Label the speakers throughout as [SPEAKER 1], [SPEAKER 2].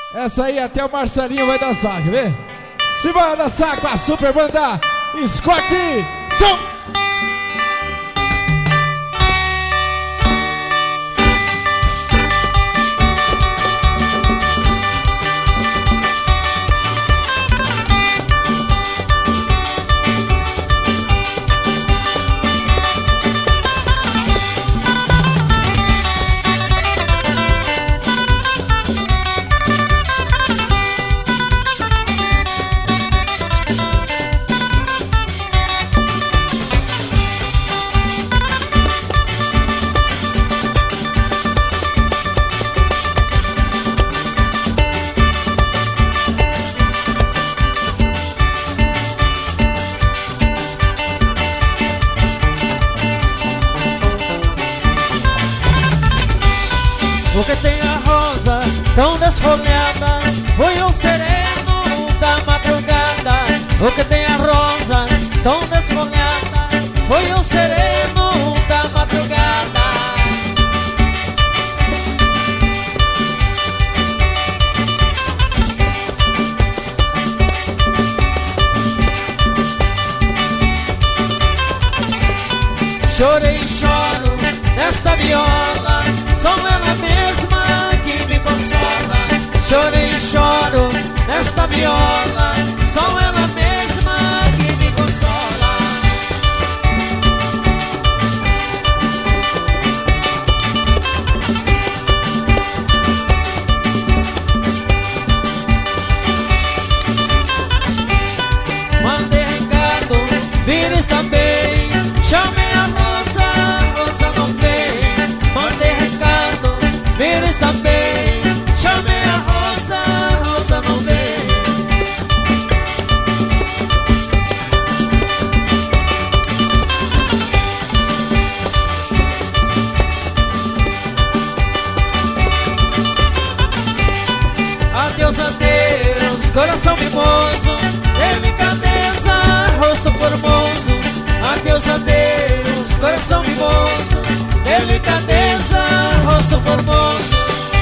[SPEAKER 1] Essa aí até o Marcelinho vai dançar, quer ver? Simbora dançar com a super banda Scott Som!
[SPEAKER 2] Porque tem a rosa tão desfolhada, foi o sereno da madrugada. Porque tem a rosa tão desfolhada, foi o sereno da madrugada. Chorei e choro nesta viola, só ela mesma que me consola. Chorei e choro nesta viola, só ela mesma que me consola. Mandei recado, vires também, chamei a moça, a moça não veio. Mandei recado, vires também, chamei a roça não veio. Adeus, adeus, coração mimoso, delicadeza, rosto formoso. Adeus, adeus, coração mimoso, delicadeza, rosto formoso.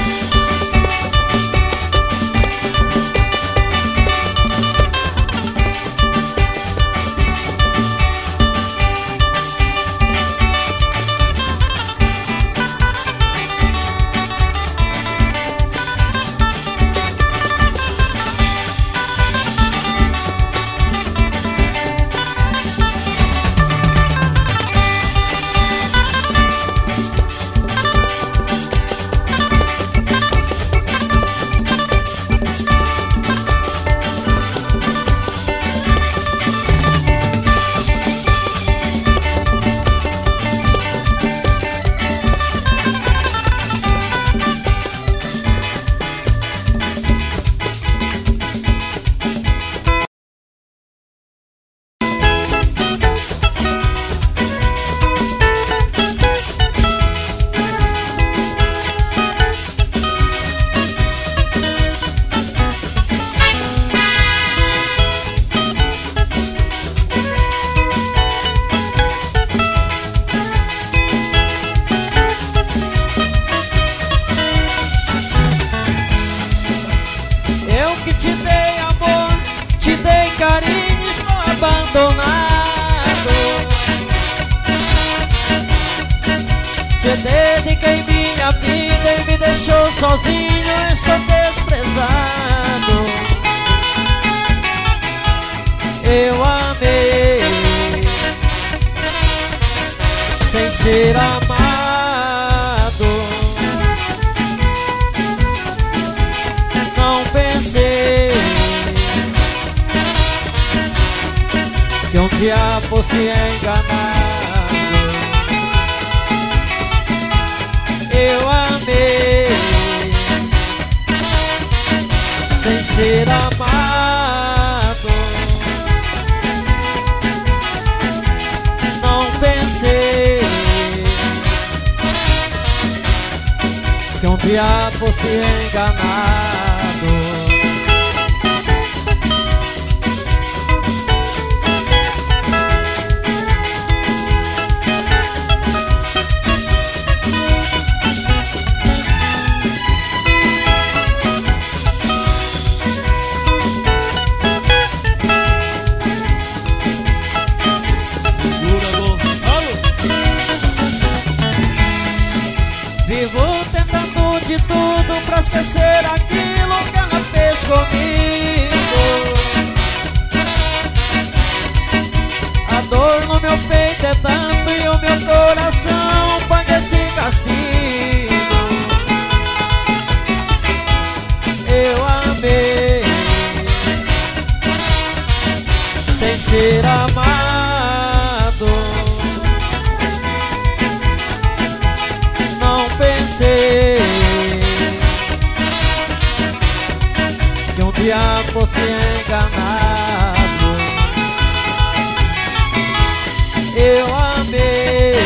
[SPEAKER 2] Te dediquei minha vida e me deixou sozinho, estou desprezado. Eu amei sem ser amado. Não pensei que um dia fosse enganado. Eu amei sem ser amado. Não pensei que um dia fosse enganado. fazer aquilo que ela fez comigo. A dor no meu peito é tanto e o meu coração paga esse castigo. Eu amei sem ser amado. Não pensei que um dia fosse enganado. Eu amei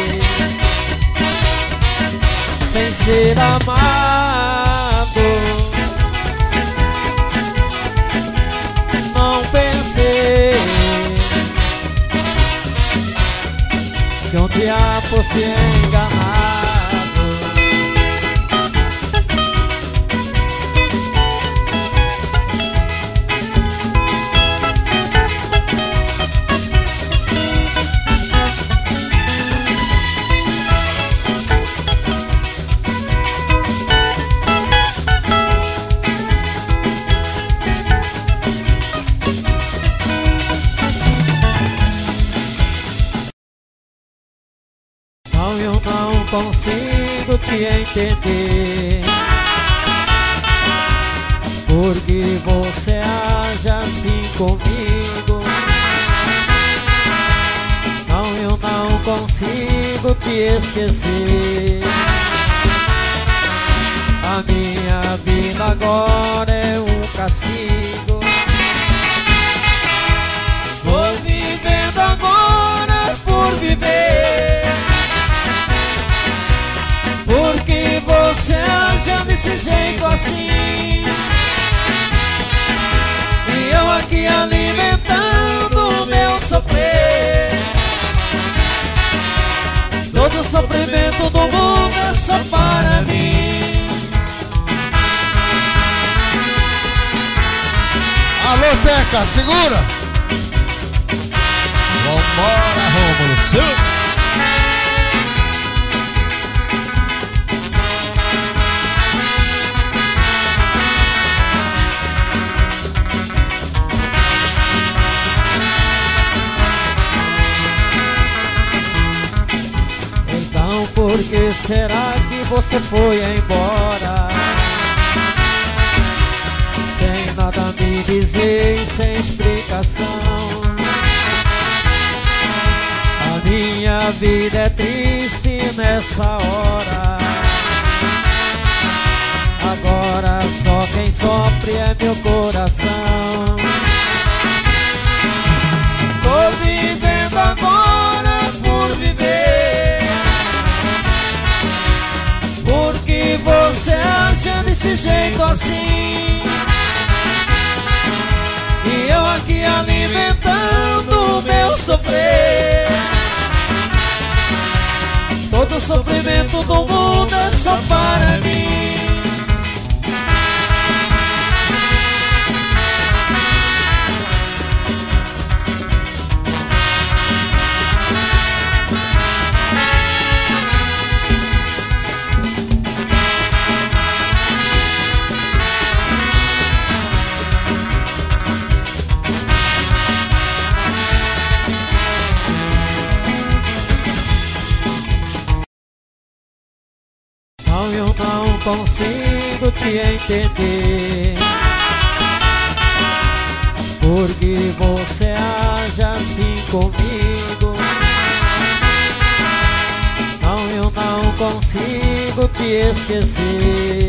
[SPEAKER 2] sem ser amado. Não pensei que um dia fosse enganado. Eu não consigo te entender, porque você age assim comigo. Não, eu não consigo te esquecer. A minha vida agora é um castigo. Vou vivendo agora por viver, porque você age desse jeito assim, e eu aqui alimentando o meu sofrer. Todo sofrimento do mundo é só para mim.
[SPEAKER 1] Alô, Teca, segura! Vambora, Rômulo, sul!
[SPEAKER 2] Por que será que você foi embora, sem nada me dizer e sem explicação? A minha vida é triste nessa hora. Agora só quem sofre é meu coração. Tô vivendo agora por viver, porque você acha desse jeito assim, e eu aqui alimentando o meu sofrer. Todo sofrimento do mundo é só para mim. Eu não consigo te entender, porque você age assim comigo. Não, eu não consigo te esquecer.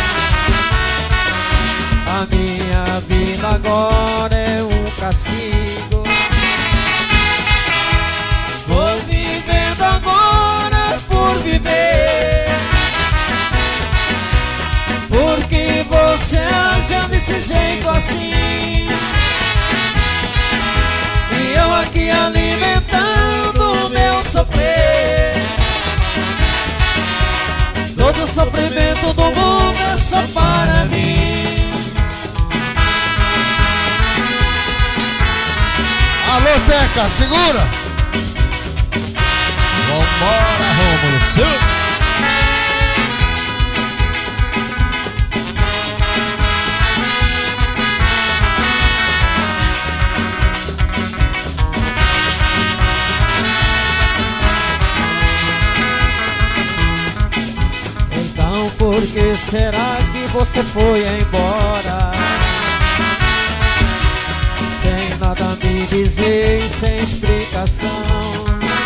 [SPEAKER 2] A minha vida agora é um castigo. Vou vivendo agora por viver, porque você age desse jeito assim, e eu aqui alimentando o meu sofrer. Todo sofrimento do mundo é só para mim.
[SPEAKER 1] Alô, Teca, segura! Vambora, Rômulo, sul!
[SPEAKER 2] será que você foi embora? Sem nada me dizer e sem explicação.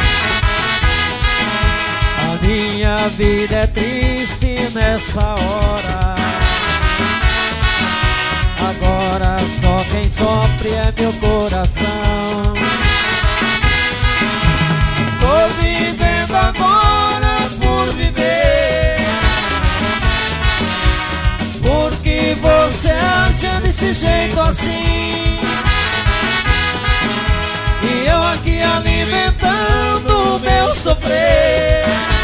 [SPEAKER 2] A minha vida é triste nessa hora. Agora só quem sofre é meu coração. Tô vivendo agora por viver. Por que você acha desse jeito assim? E eu aqui alimentando o meu sofrer.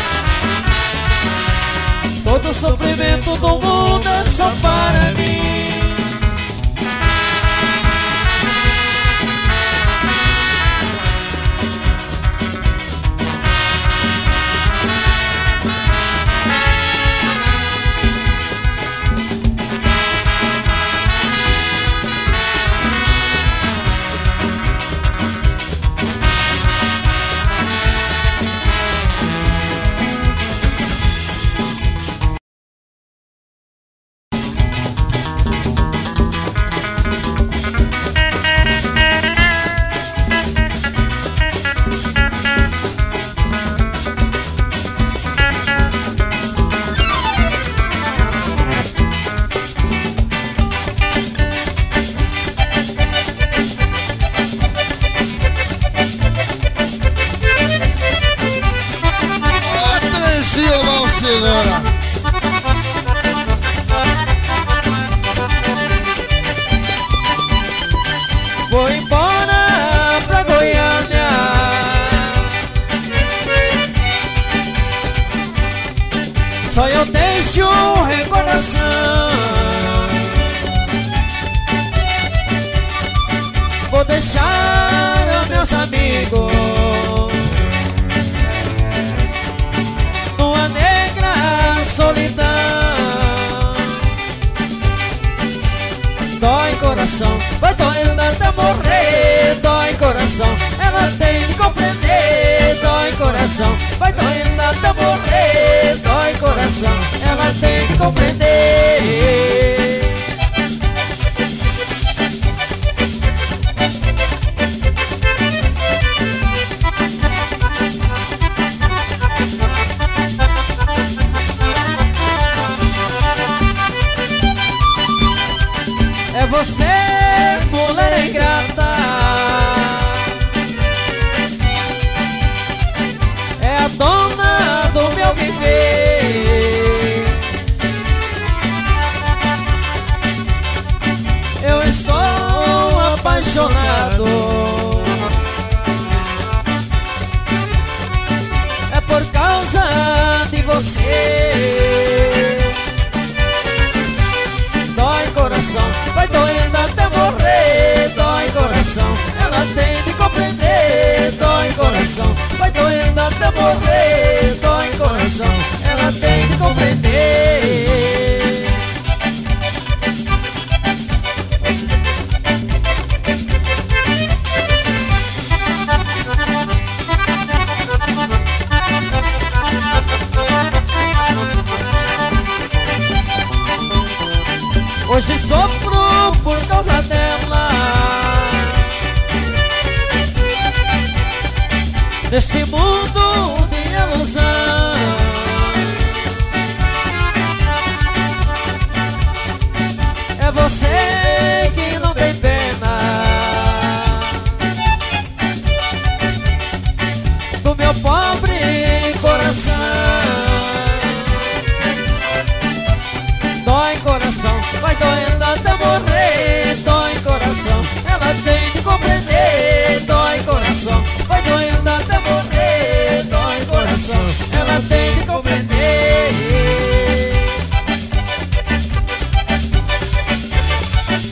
[SPEAKER 2] Todo sofrimento do mundo é só para mim. Vou embora pra Goiânia. Só eu deixo recordação. Vou deixar os meus amigos numa negra solidão. Dói coração, vai doendo até morrer. Dói coração, ela tem que compreender. Dói coração, vai doendo até morrer. Dói coração, ela tem que compreender. É você, mulher ingrata. É a dona do meu viver. Eu estou apaixonado. É por causa de você. Dói coração, vai doendo até morrer. Dói coração, ela tem de compreender. Dói coração, vai doendo até morrer. Dói coração, ela tem de compreender. Hoje sofro por causa dela. Neste mundo de ilusão. É você que não tem pena do meu pobre coração. Dói coração, vai doendo até morrer. Dói coração, ela tem de compreender. Dói coração, vai doendo até morrer. Dói coração, ela tem de compreender.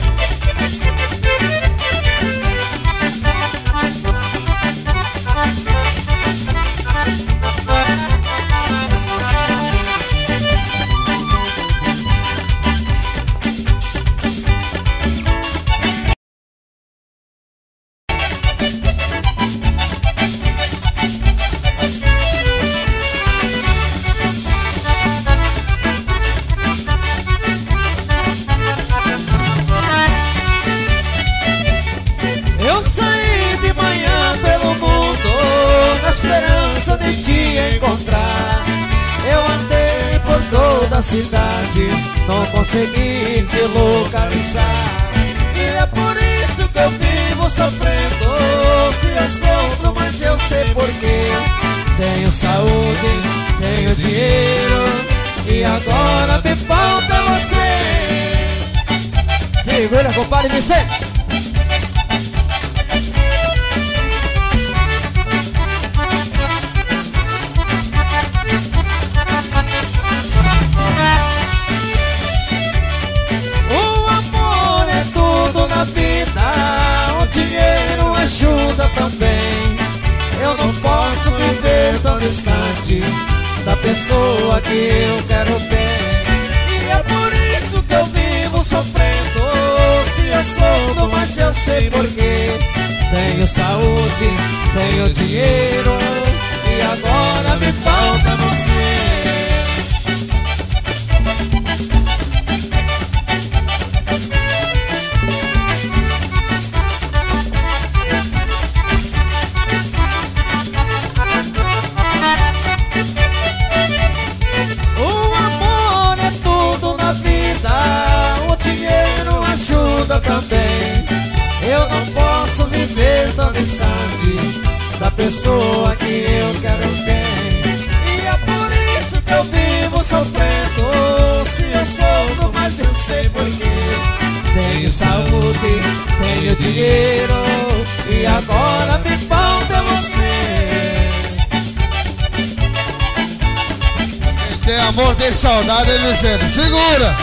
[SPEAKER 2] esperança de te encontrar. Eu andei por toda a cidade, não consegui te localizar. E é por isso que eu vivo sofrendo. Se eu sofro, mas eu sei porquê. Tenho saúde, tenho dinheiro, e agora me falta você.
[SPEAKER 3] Segura, compadre Vicente.
[SPEAKER 2] O amor é tudo na vida, o dinheiro ajuda também. Eu não posso viver tão distante da pessoa que eu quero bem. E é por isso que eu vivo sofrendo. Se eu sofro, mas eu sei porquê. Tenho saúde, tenho dinheiro, e agora me falta você. Ajuda também. Eu não posso viver tão distante da pessoa que eu quero bem. E é por isso que eu vivo sofrendo. Se eu sofro, mas eu sei porquê. Tenho saúde, tenho dinheiro, e agora me falta você.
[SPEAKER 4] Quem tem amor tem saudade, ele dizendo, segura!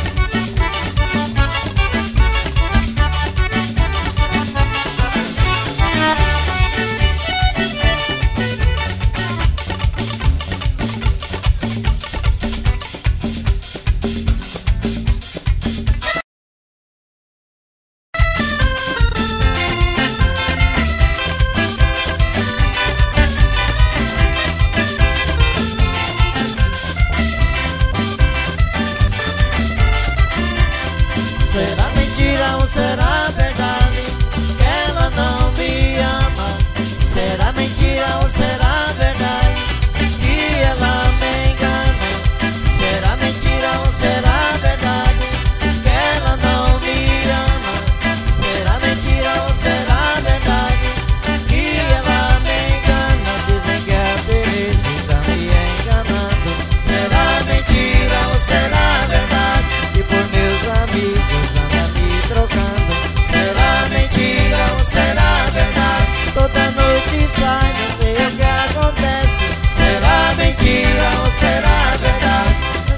[SPEAKER 2] Será mentira ou será verdade que ela não me ama? Será mentira ou será verdade que ela me engana? Será mentira ou será verdade que ela não me ama? Será mentira ou será verdade que ela me engana? Dizem que é feliz, está me enganando. Será mentira ou será verdade que por meus amigos trocando? Será mentira ou será verdade? Toda noite sai, não sei o que acontece. Será mentira ou será verdade?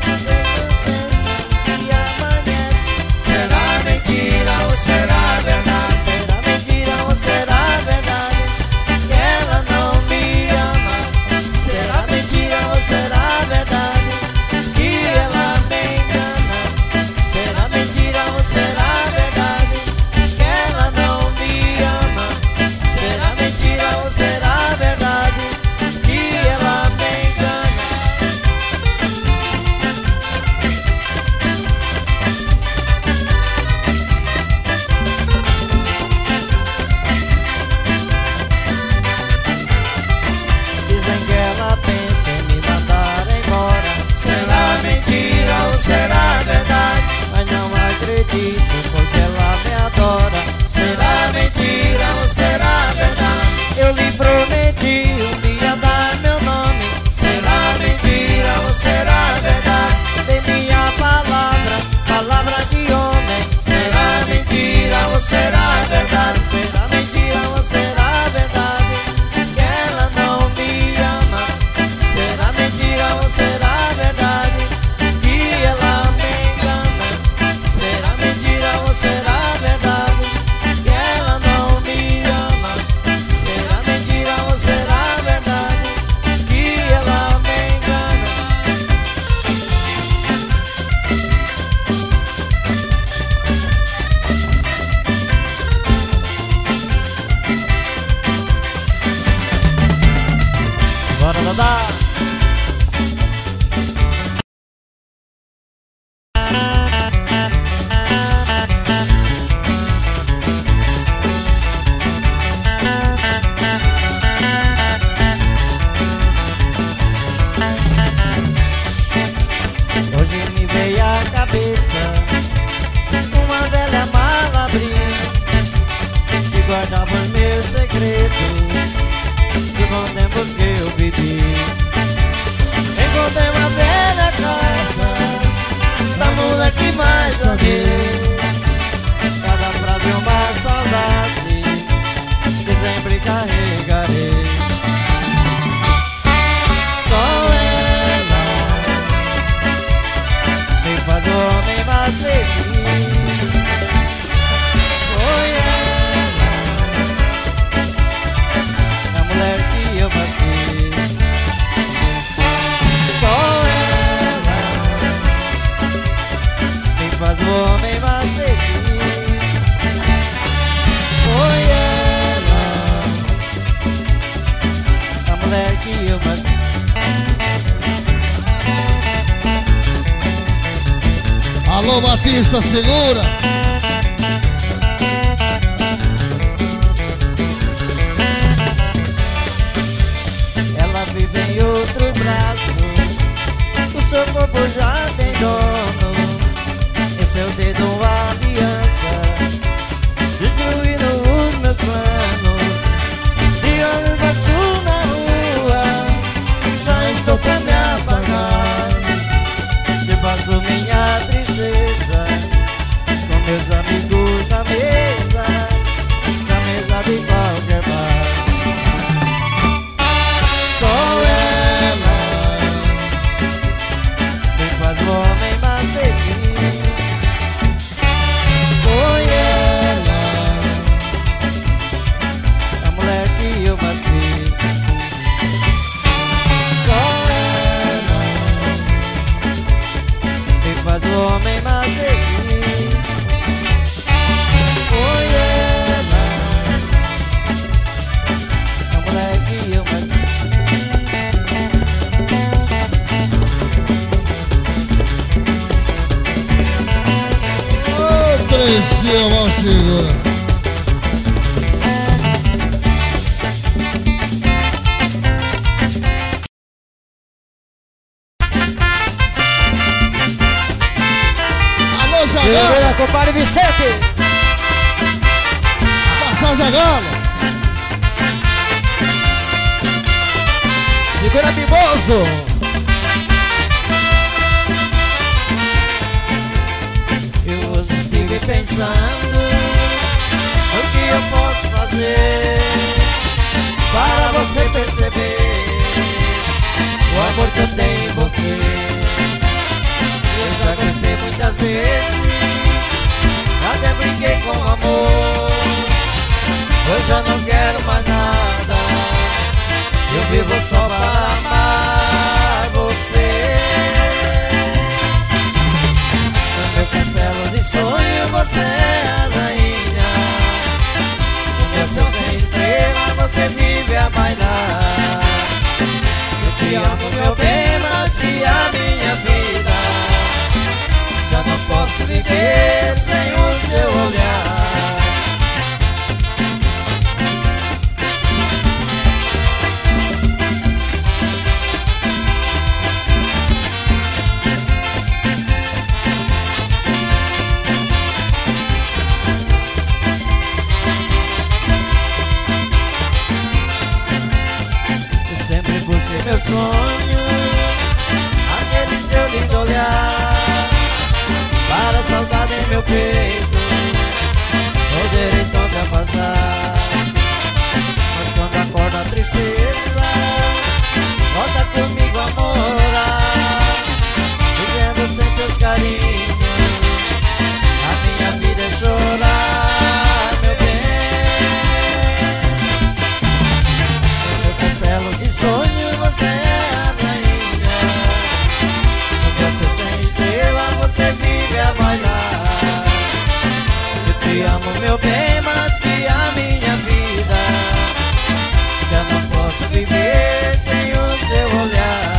[SPEAKER 2] E amanhece. Será mentira ou será verdade? Será mentira ou será verdade que ela não me ama? Será mentira ou será verdade que ela me engana? Será mentira ou será verdade que ela não me ama? Será mentira ou será verdade que ela me engana? Dizem que ela pensa em me mandar embora. Será mentira ou será verdade? Mas não acredito porque ela me adora. Será mentira ou será verdade? Eu lhe prometi um dia dar meu nome. Será mentira ou será verdade? Dei minha palavra, palavra de homem. Será mentira ou será verdade? Será mentira ou será verdade que ela não me ama? Será mentira ou será verdade que ela me engana? Será mentira ou será verdade jeito do bom tempo que eu vivi. Encontrei uma velha carta da mulher que mais amei. Cada frase uma saudade que sempre carregarei. Só ela me faz o homem mais feliz. Foi ela a mulher que eu mais quis. Só ela me faz o homem mais feliz. Foi ela a mulher que eu mais quis.
[SPEAKER 4] Alô, Batista, segura!
[SPEAKER 2] Ela vive em outro braço, o seu corpo já tem dono. Em seu dedo uma aliança, destruindo os meus planos. De olho baixo na rua, já estou pra me apagar. Debaixo minha tristeza, com meus amigos na mesa de qualquer bar. Só ela me faz o homem mais feliz. Foi ela a mulher que eu mais quis. Só ela me faz o homem mais feliz. Foi ela a mulher que eu mais quis.
[SPEAKER 4] Ô, Trecinho, vamos segura! Alô, Zagalo!
[SPEAKER 3] Segura, compadre Vicente.
[SPEAKER 4] Passar Zagalo!
[SPEAKER 3] Segura, Mimoso.
[SPEAKER 2] Eu hoje estive pensando o que eu posso fazer para você perceber o amor que eu tenho em você. Eu já gostei muitas vezes, até brinquei com amor. Eu já não quero mais nada, eu vivo só para amar você. No meu castelo de sonho você é a rainha. No meu céu sem estrela você vive a bailar. Eu te amo, meu bem, mas se a minha vida já não posso viver sem o seu olhar. Eu sempre busquei meus sonhos, aquele seu lindo olhar, para a saudade em meu peito poder então te afastar. Mas quando acorda a tristeza, volta comigo a morar, vivendo sem seus carinhos, a minha vida é chorar, meu bem. No meu castelo de sonho você é a rainha. No meu céu sem estrela você vive a bailar. Eu te amo, meu bem, mas que a minha vida já não posso viver sem o seu olhar.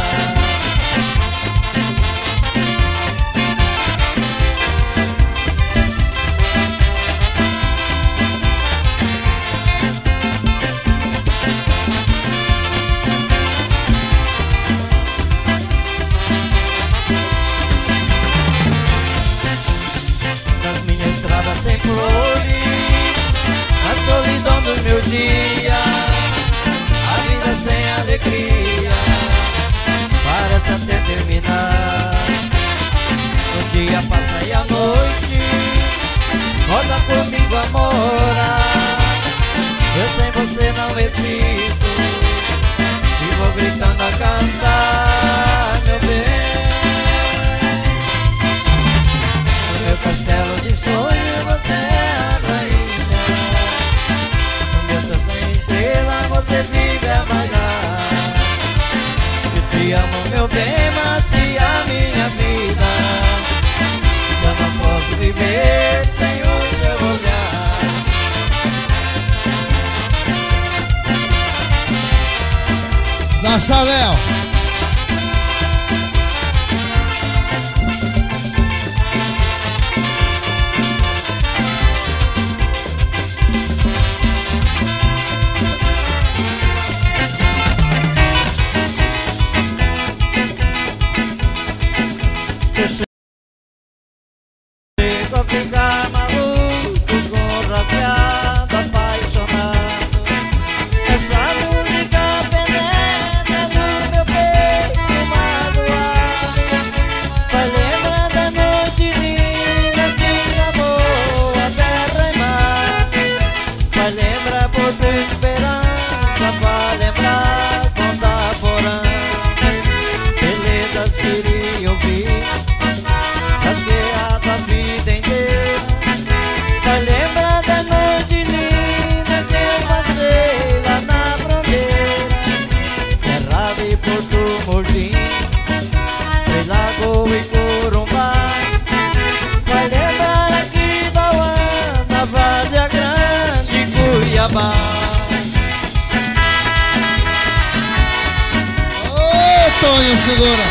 [SPEAKER 2] Nas minhas estradas sem flores, a solidão dos meus dias, a vida sem alegria parece até terminar. O dia passa e a noite roda comigo a morar. Eu sem você não existo e vou gritando a cantar, meu bem. No meu castelo de sonho você é a rainha, no meu céu sem estrela você vive a bailar. Eu te amo, meu bem, mas se a minha vida eu não posso viver sem o seu olhar.
[SPEAKER 4] Dança, Léo.
[SPEAKER 2] Chego a ficar maluco, conraciado, apaixonado. Essa música penetra no meu peito magoado. Vai lembrar da noite linda que amou a terra e mar. Vai lembrar por tua esperança, vai lembrar Ponta Porã. Belezas queria ouvir, rasgueado a vida inteira. Vai lembrar da noite linda que eu passei lá na fronteira. Errado e Porto Mordim, Três Lagoas e Corumbá. Vai lembrar aqui da Uana, Várzea Grande e Cuiabá.
[SPEAKER 4] Ô, Tonho, segura.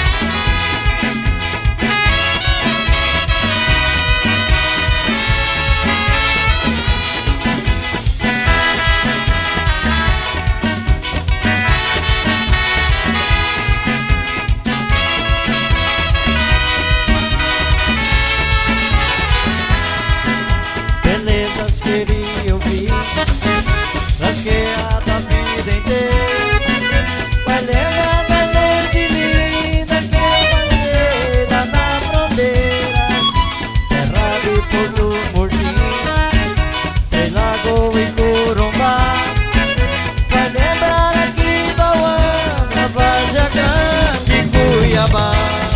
[SPEAKER 2] Belezas queria ouvir, rasgueado a vida inteira. Vai lembrar da noite linda que eu passei lá na fronteira. Errado e Porto Mordim, Três Lagoas e Corumbá. Vai lembrar aqui da Uana, Várzea Grande e Cuiabá.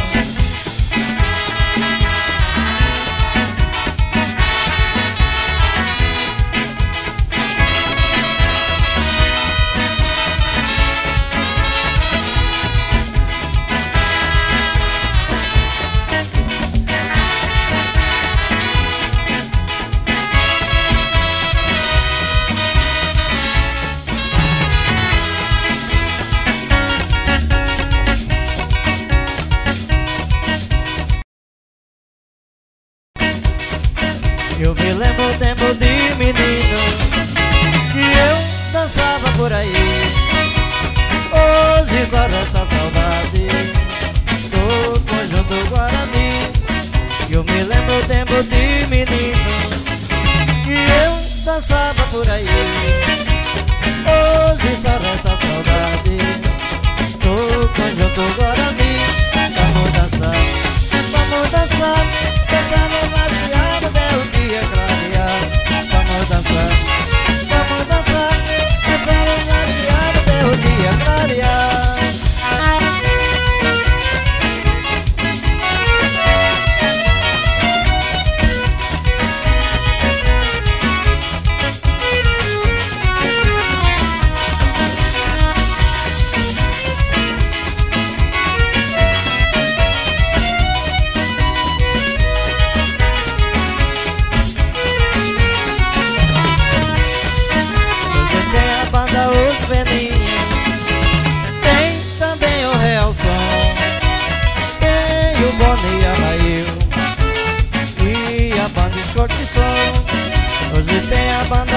[SPEAKER 2] Eu me lembro o tempo de menino que eu dançava por aí. Hoje só resta saudade do conjunto Guarani. Eu me lembro o tempo de menino que eu dançava por aí. Hoje só resta saudade do conjunto Guarani. Vamos dançar, vamos dançar, dançar no lajeado até o dia clarear. Vamos dançar, dançar no lajeado até o dia clarear. Hoje tem a banda